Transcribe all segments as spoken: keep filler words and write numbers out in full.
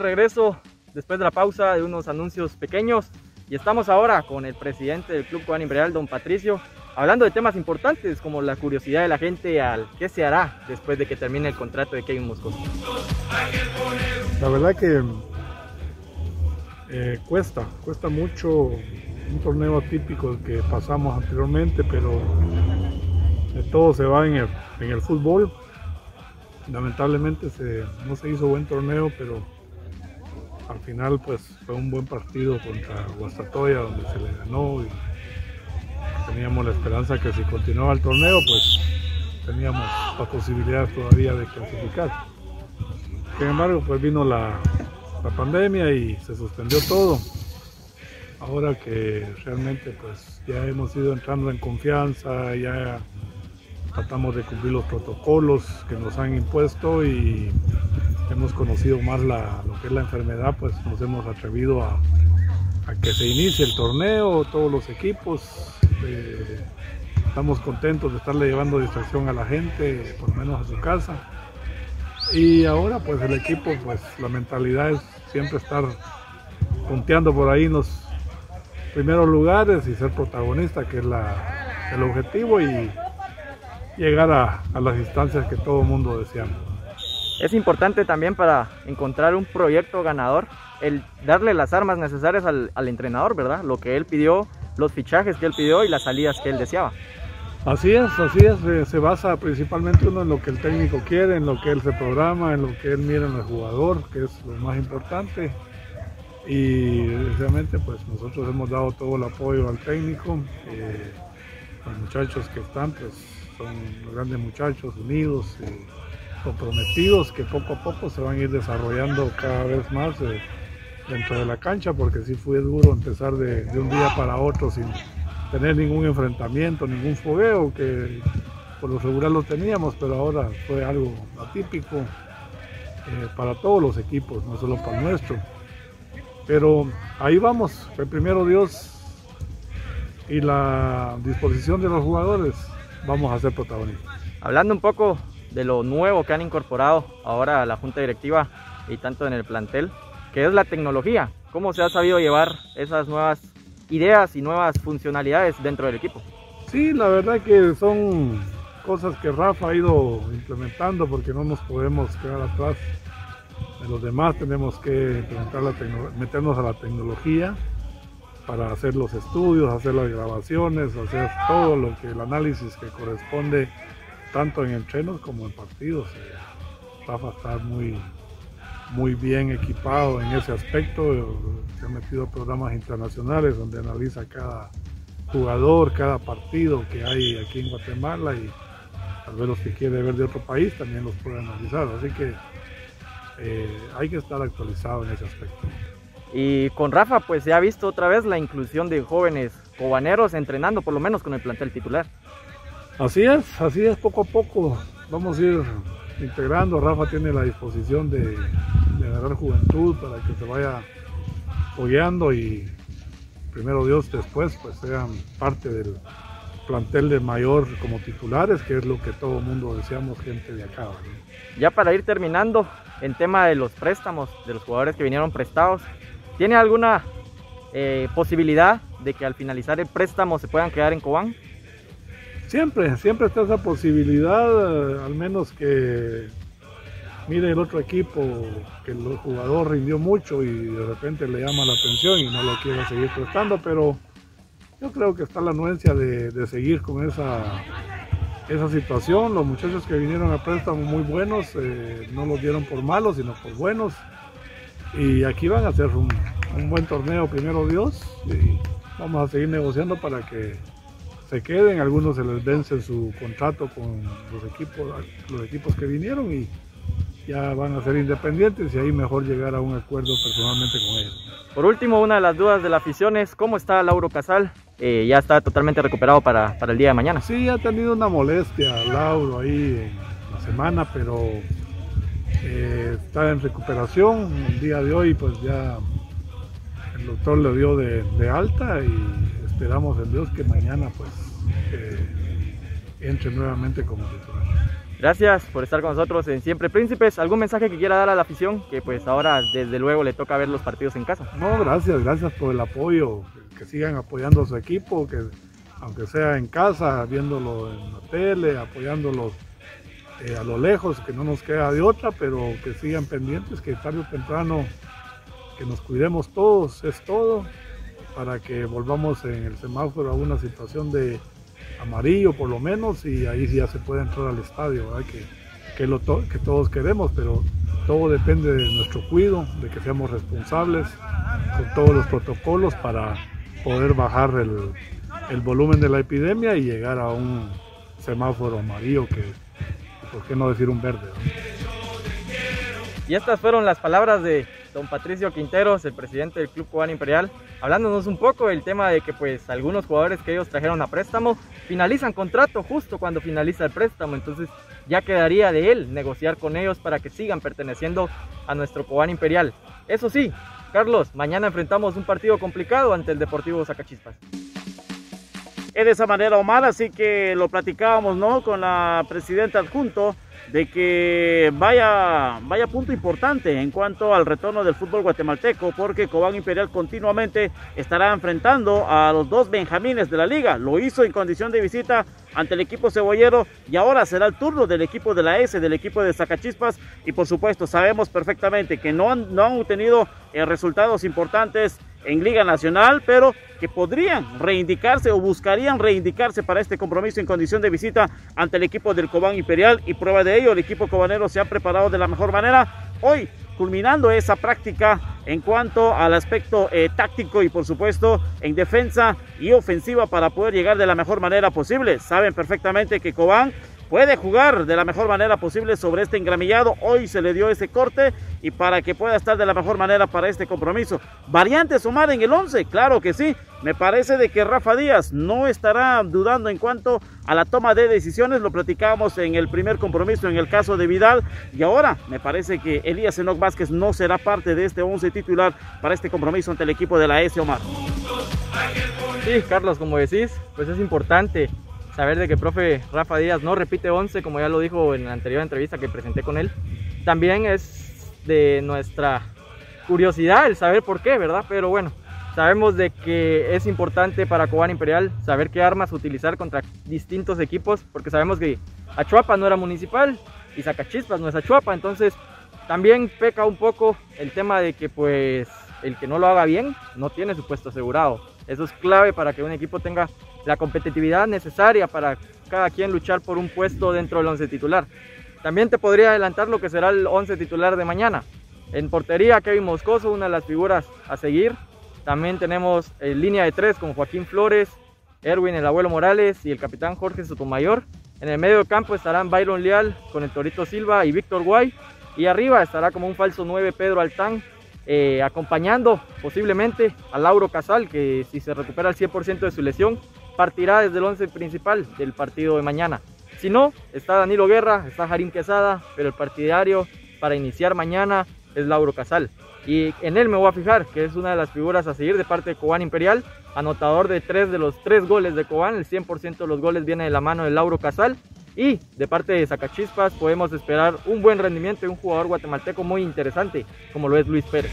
regreso después de la pausa de unos anuncios pequeños y estamos ahora con el presidente del Club Cobán Imperial, don Patricio, hablando de temas importantes como la curiosidad de la gente al qué se hará después de que termine el contrato de Kevin Moscoso. La verdad que eh, cuesta, cuesta mucho un torneo atípico que pasamos anteriormente, pero de todo se va en el, en el fútbol. Lamentablemente se, no se hizo buen torneo, pero al final pues fue un buen partido contra Guastatoya donde se le ganó y teníamos la esperanza que si continuaba el torneo pues teníamos la posibilidad todavía de clasificar. Sin embargo pues vino la, la pandemia y se suspendió todo. Ahora que realmente pues ya hemos ido entrando en confianza, ya tratamos de cumplir los protocolos que nos han impuesto y hemos conocido más la, lo que es la enfermedad, pues nos hemos atrevido a, a que se inicie el torneo, todos los equipos. Eh, estamos contentos de estarle llevando distracción a la gente, por lo menos a su casa. Y ahora pues el equipo, pues la mentalidad es siempre estar punteando por ahí en los primeros lugares y ser protagonista, que es la, el objetivo, y llegar a, a las instancias que todo el mundo deseamos. Es importante también para encontrar un proyecto ganador el darle las armas necesarias al, al entrenador, ¿verdad? Lo que él pidió, los fichajes que él pidió y las salidas que él deseaba. Así es, así es, se, se basa principalmente uno en lo que el técnico quiere, en lo que él se programa, en lo que él mira en el jugador, que es lo más importante. Y realmente pues nosotros hemos dado todo el apoyo al técnico. Eh, los muchachos que están pues son grandes muchachos, unidos, eh, comprometidos, que poco a poco se van a ir desarrollando cada vez más eh, dentro de la cancha, porque sí fue duro empezar de, de un día para otro sin tener ningún enfrentamiento, ningún fogueo, que por lo regular lo teníamos, pero ahora fue algo atípico eh, para todos los equipos, no solo para el nuestro. Pero ahí vamos, el primero Dios y la disposición de los jugadores, vamos a ser protagonistas. Hablando un poco de lo nuevo que han incorporado ahora a la junta directiva y tanto en el plantel, que es la tecnología. ¿Cómo se ha sabido llevar esas nuevas ideas y nuevas funcionalidades dentro del equipo? Sí, la verdad que son cosas que Rafa ha ido implementando, porque no nos podemos quedar atrás de los demás. Tenemos que implementar la meternos a la tecnología para hacer los estudios, hacer las grabaciones, hacer todo lo que el análisis que corresponde tanto en entrenos como en partidos. Eh, Rafa está muy, muy bien equipado en ese aspecto. Se ha metido a programas internacionales donde analiza cada jugador, cada partido que hay aquí en Guatemala, y tal vez los que quiere ver de otro país también los puede analizar. Así que eh, hay que estar actualizado en ese aspecto. Y con Rafa pues se ha visto otra vez la inclusión de jóvenes cobaneros entrenando por lo menos con el plantel titular. Así es, así es, poco a poco vamos a ir integrando. Rafa tiene la disposición de, de agarrar juventud para que se vaya fogueando y primero Dios después pues sean parte del plantel de mayor como titulares, que es lo que todo el mundo deseamos, gente de acá, ¿no? Ya para ir terminando, en tema de los préstamos de los jugadores que vinieron prestados, ¿tiene alguna eh, posibilidad de que al finalizar el préstamo se puedan quedar en Cobán? Siempre, siempre está esa posibilidad, al menos que mire el otro equipo que el jugador rindió mucho y de repente le llama la atención y no lo quiere seguir prestando, pero yo creo que está la anuencia de, de seguir con esa, esa situación. Los muchachos que vinieron a préstamo muy buenos, eh, no los dieron por malos, sino por buenos. Y aquí van a hacer un, un buen torneo, primero Dios, y vamos a seguir negociando para que se queden. Algunos se les vence su contrato con los equipos, los equipos que vinieron, y ya van a ser independientes, y ahí mejor llegar a un acuerdo personalmente con ellos. Por último, una de las dudas de la afición es ¿cómo está Lauro Casal? Eh, ya está totalmente recuperado para, para el día de mañana. Sí, ha tenido una molestia Lauro ahí en la semana, pero eh, está en recuperación. El día de hoy pues ya el doctor le dio de, de alta y esperamos en Dios que mañana pues eh, entre nuevamente como titular. Gracias por estar con nosotros en Siempre Príncipes. ¿Algún mensaje que quiera dar a la afición? Que pues ahora desde luego le toca ver los partidos en casa. No, gracias, gracias por el apoyo, que sigan apoyando a su equipo, que aunque sea en casa, viéndolo en la tele, apoyándolo eh, a lo lejos, que no nos queda de otra, pero que sigan pendientes, que tarde o temprano que nos cuidemos todos, es todo, para que volvamos en el semáforo a una situación de amarillo por lo menos, y ahí ya se puede entrar al estadio, ¿verdad? Que, que, lo to que todos queremos, pero todo depende de nuestro cuidado, de que seamos responsables con todos los protocolos para poder bajar el, el volumen de la epidemia y llegar a un semáforo amarillo, que por qué no decir un verde, ¿no? Y estas fueron las palabras de don Patricio Quinteros, el presidente del Club Cobán Imperial, hablándonos un poco del tema de que pues algunos jugadores que ellos trajeron a préstamo finalizan contrato justo cuando finaliza el préstamo, entonces ya quedaría de él negociar con ellos para que sigan perteneciendo a nuestro Cobán Imperial. Eso sí, Carlos, mañana enfrentamos un partido complicado ante el Deportivo Sacachispas. Es de esa manera, Omar, así que lo platicábamos, ¿no?, con la presidenta adjunto, de que vaya, vaya punto importante en cuanto al retorno del fútbol guatemalteco, porque Cobán Imperial continuamente estará enfrentando a los dos benjamines de la liga. Lo hizo en condición de visita ante el equipo cebollero y ahora será el turno del equipo de la S, del equipo de Sacachispas, y por supuesto sabemos perfectamente que no han, no han obtenido eh, resultados importantes en Liga Nacional, pero que podrían reivindicarse o buscarían reivindicarse para este compromiso en condición de visita ante el equipo del Cobán Imperial, y prueba de ello, el equipo cobanero se ha preparado de la mejor manera, hoy culminando esa práctica en cuanto al aspecto eh, táctico y por supuesto en defensa y ofensiva para poder llegar de la mejor manera posible. Saben perfectamente que Cobán puede jugar de la mejor manera posible sobre este engramillado. Hoy se le dio ese corte y para que pueda estar de la mejor manera para este compromiso. ¿Variantes, Omar, en el once? Claro que sí. Me parece de que Rafa Díaz no estará dudando en cuanto a la toma de decisiones. Lo platicábamos en el primer compromiso en el caso de Vidal. Y ahora me parece que Elías Enoc Vázquez no será parte de este once titular para este compromiso ante el equipo de la S, Omar. Sí, Carlos, como decís, pues es importante saber de que el profe Rafa Díaz no repite once, como ya lo dijo en la anterior entrevista que presenté con él. También es de nuestra curiosidad el saber por qué, ¿verdad? Pero bueno, sabemos de que es importante para Cobán Imperial saber qué armas utilizar contra distintos equipos, porque sabemos que Achuapa no era Municipal y Sacachispas no es Achuapa, entonces también peca un poco el tema de que pues el que no lo haga bien no tiene su puesto asegurado. Eso es clave para que un equipo tenga la competitividad necesaria para cada quien luchar por un puesto dentro del once titular. También te podría adelantar lo que será el once titular de mañana. En portería, Kevin Moscoso, una de las figuras a seguir. También tenemos en línea de tres con Joaquín Flores, Erwin el Abuelo Morales y el capitán Jorge Sotomayor. En el medio campo estarán Byron Leal con el Torito Silva y Víctor Guay. Y arriba estará como un falso nueve Pedro Altán, Eh, acompañando posiblemente a Lauro Casal, que si se recupera al cien por ciento de su lesión, partirá desde el once principal del partido de mañana. Si no, está Danilo Guerra, está Jarín Quesada, pero el partidario para iniciar mañana es Lauro Casal. Y en él me voy a fijar, que es una de las figuras a seguir de parte de Cobán Imperial, anotador de tres de los tres goles de Cobán, el cien por ciento de los goles viene de la mano de Lauro Casal. Y de parte de Sacachispas podemos esperar un buen rendimiento de un jugador guatemalteco muy interesante, como lo es Luis Pérez.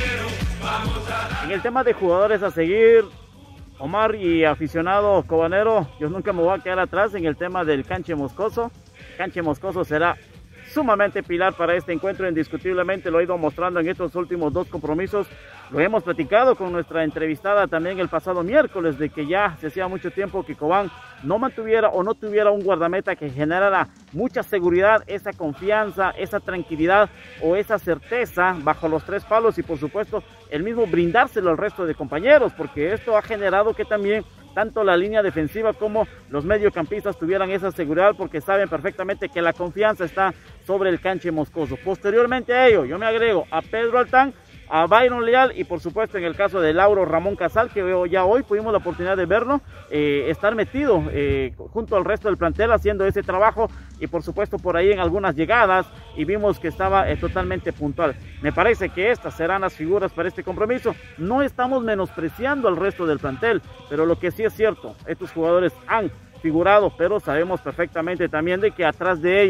En el tema de jugadores a seguir, Omar y aficionado cobanero, yo nunca me voy a quedar atrás en el tema del Canche Moscoso. Canche Moscoso será sumamente pilar para este encuentro, indiscutiblemente lo he ido mostrando en estos últimos dos compromisos. Lo hemos platicado con nuestra entrevistada también el pasado miércoles, de que ya se hacía mucho tiempo que Cobán no mantuviera o no tuviera un guardameta que generara mucha seguridad, esa confianza, esa tranquilidad o esa certeza bajo los tres palos, y por supuesto el mismo brindárselo al resto de compañeros, porque esto ha generado que también tanto la línea defensiva como los mediocampistas tuvieran esa seguridad, porque saben perfectamente que la confianza está sobre el Canche Moscoso. Posteriormente a ello, yo me agrego a Pedro Altán, a Byron Leal y por supuesto en el caso de Lauro Ramón Casal, que ya hoy tuvimos la oportunidad de verlo, eh, estar metido eh, junto al resto del plantel haciendo ese trabajo, y por supuesto por ahí en algunas llegadas, y vimos que estaba eh, totalmente puntual. Me parece que estas serán las figuras para este compromiso. No estamos menospreciando al resto del plantel, pero lo que sí es cierto, estos jugadores han figurado, pero sabemos perfectamente también de que atrás de ellos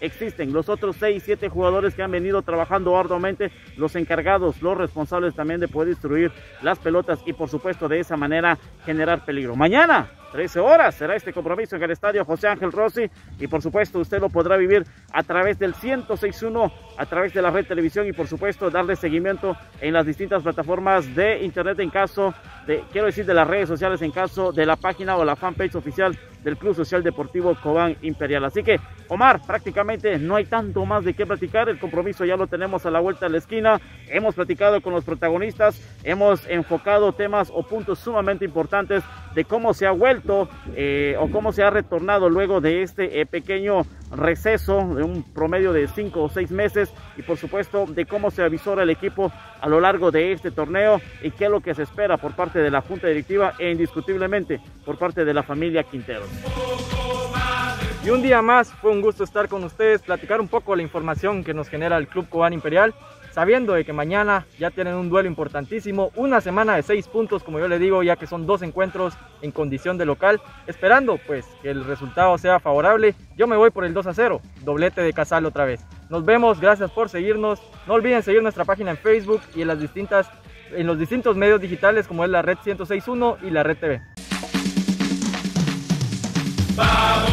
existen los otros seis, siete jugadores que han venido trabajando arduamente, los encargados, los responsables también de poder destruir las pelotas y por supuesto de esa manera generar peligro. Mañana, trece horas, será este compromiso en el estadio José Ángel Rossi y por supuesto usted lo podrá vivir a través del ciento seis punto uno, a través de la red televisión y por supuesto darle seguimiento en las distintas plataformas de internet en caso de, quiero decir de las redes sociales en caso de la página o la fanpage oficial del Club Social Deportivo Cobán Imperial. Así que Omar, prácticamente no hay tanto más de qué platicar, el compromiso ya lo tenemos a la vuelta de la esquina, hemos platicado con los protagonistas, hemos enfocado temas o puntos sumamente importantes de cómo se ha vuelto eh, o cómo se ha retornado luego de este eh, pequeño receso de un promedio de cinco o seis meses y por supuesto de cómo se avisora el equipo a lo largo de este torneo y qué es lo que se espera por parte de la junta directiva e indiscutiblemente por parte de la familia Quinteros. Y un día más fue un gusto estar con ustedes, platicar un poco la información que nos genera el Club Cobán Imperial, sabiendo de que mañana ya tienen un duelo importantísimo, una semana de seis puntos, como yo le digo, ya que son dos encuentros en condición de local, esperando pues que el resultado sea favorable. Yo me voy por el dos a cero, doblete de Casal otra vez. Nos vemos, gracias por seguirnos, no olviden seguir nuestra página en Facebook y en las distintas, en los distintos medios digitales como es la Red ciento seis punto uno y la Red T V. ¡Vamos!